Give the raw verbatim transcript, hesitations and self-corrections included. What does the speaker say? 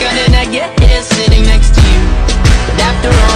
How did I get here sitting next to you? But after all